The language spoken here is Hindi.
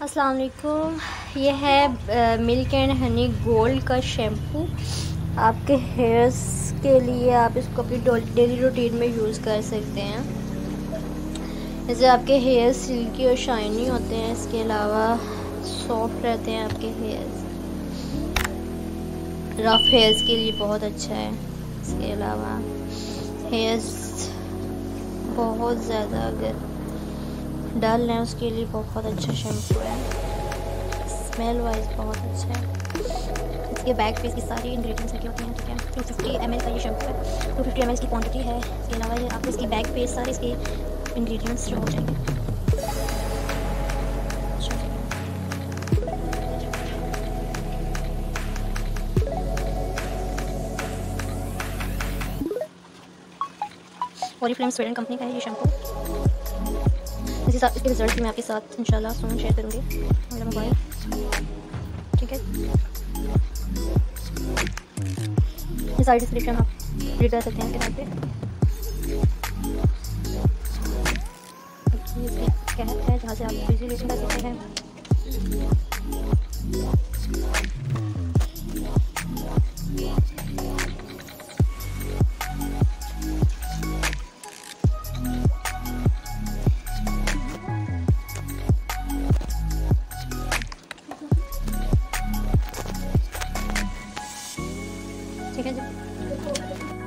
अस्सलाम वालेकुम। ये है मिल्क एंड हनी गोल्ड का शैम्पू। आपके हेयर्स के लिए आप इसको अपनी डेली रूटीन में यूज़ कर सकते हैं। इससे आपके हेयर्स सिल्की और शाइनी होते हैं। इसके अलावा सॉफ्ट रहते हैं आपके हेयर्स। रफ हेयर्स के लिए बहुत अच्छा है। इसके अलावा हेयर्स बहुत ज़्यादा अगर डल है उसके लिए बहुत अच्छा शैम्पू है। स्मेल वाइज बहुत अच्छा है। इसके बैक पे इसकी सारी इंग्रेडिएंट्स रखे होते हैं। ठीक है, 250 ml का ये शैम्पू है। 250 ml की क्वांटिटी है। इसके अलावा ये आपको इसकी बैक पे सारे इसके इंग्रेडिएंट्स जो हो जाएंगे। ओरिफ्लेम स्वीडन कंपनी का है ये शैम्पू। इसके रिजल्ट मैं आपके साथ इंशाल्लाह सून शेयर करूँगी मेरा मोबाइल। ठीक है, ये सारी डिस्क्रिप्शन आप रीड कर सकते हैं इसके नाम पे। इसकी कैप है जहाँ से आप इजीली कर सकते हैं। ठीक है जी।